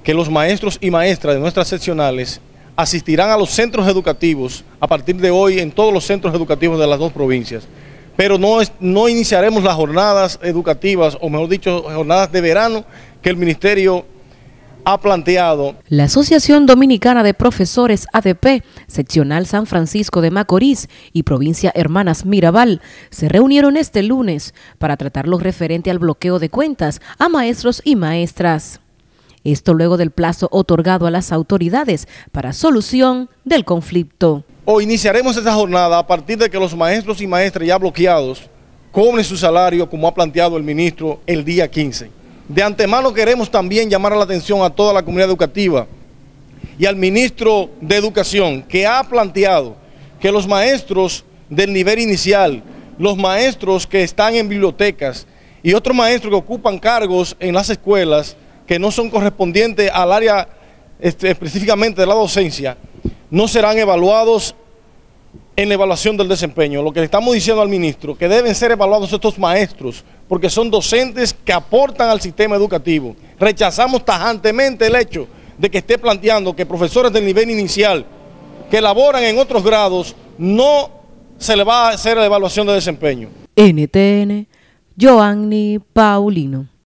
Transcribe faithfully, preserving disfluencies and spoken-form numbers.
que los maestros y maestras de nuestras seccionales asistirán a los centros educativos a partir de hoy en todos los centros educativos de las dos provincias. Pero no, es, no iniciaremos las jornadas educativas, o mejor dicho, jornadas de verano que el Ministerio ha planteado. La Asociación Dominicana de Profesores A D P, seccional San Francisco de Macorís y provincia Hermanas Mirabal, se reunieron este lunes para tratar lo referente al bloqueo de cuentas a maestros y maestras. Esto luego del plazo otorgado a las autoridades para solución del conflicto. Hoy iniciaremos esta jornada a partir de que los maestros y maestras ya bloqueados cobren su salario, como ha planteado el ministro, el día quince. De antemano queremos también llamar la atención a toda la comunidad educativa y al ministro de Educación, que ha planteado que los maestros del nivel inicial, los maestros que están en bibliotecas y otros maestros que ocupan cargos en las escuelas que no son correspondientes al área este, específicamente de la docencia, no serán evaluados en la evaluación del desempeño. Lo que le estamos diciendo al ministro, que deben ser evaluados estos maestros, porque son docentes que aportan al sistema educativo. Rechazamos tajantemente el hecho de que esté planteando que profesores del nivel inicial que elaboran en otros grados no se le va a hacer la evaluación de desempeño. N T N, Joanny Paulino.